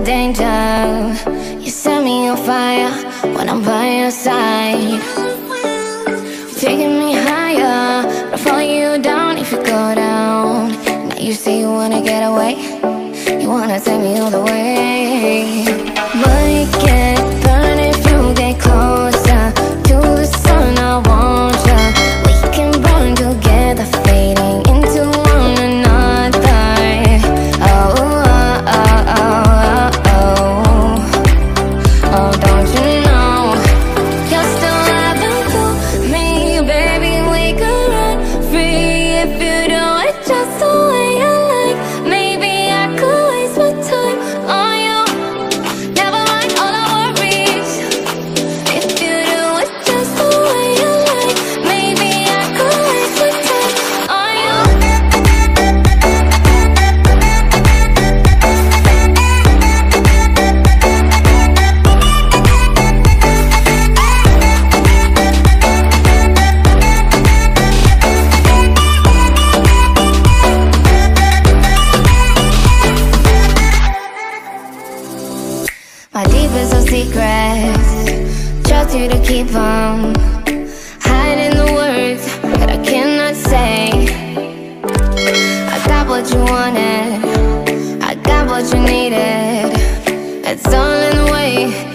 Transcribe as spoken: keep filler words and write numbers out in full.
danger. You set me on fire when I'm by your side. You're taking me higher, but I fall you down if you go down. Now you say you wanna get away, you wanna take me all the way. But you can't burn if you get closer to the sun. I want ya. We can burn together, fading into one another. Oh, oh, oh, oh, oh, oh, don't you know you're still loving to me, baby? We could run free if you do it just the way I like. Maybe I could waste my time on you. Never mind all our worries. If you do it just the way I like, maybe I could waste my time on you. My deepest of secrets, trust you to keep them, hiding the words that I cannot say. I got what you wanted, I got what you needed. It's all in the way